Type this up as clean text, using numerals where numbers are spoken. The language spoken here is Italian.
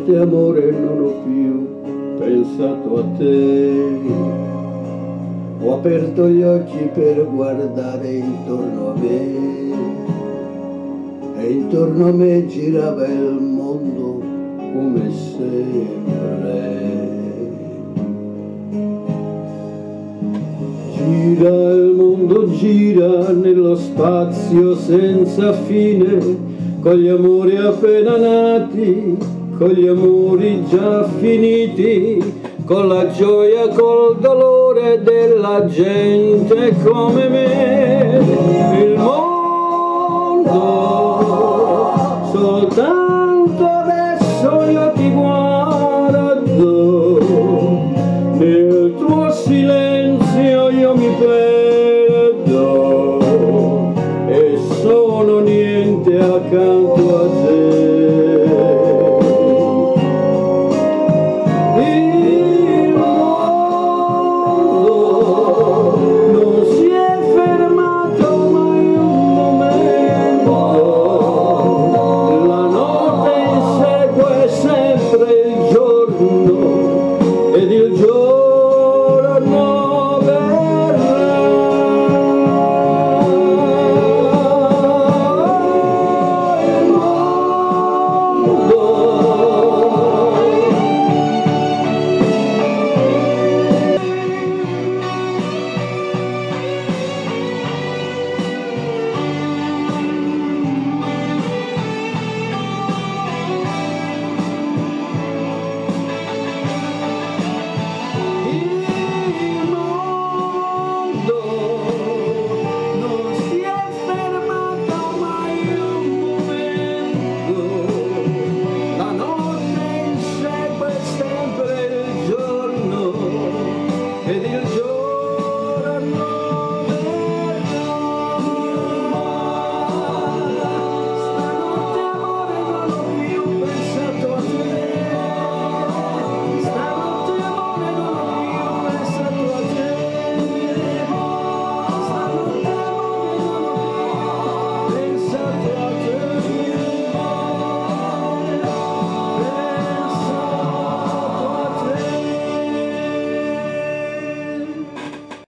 notte amore non ho più pensato a te. Ho aperto gli occhi per guardare intorno a me e intorno a me girava il mondo come sempre. Gira il mondo, gira nello spazio senza fine, con gli amori appena nati, con gli amori già finiti, con la gioia, col dolore della gente come me. Il mondo soltanto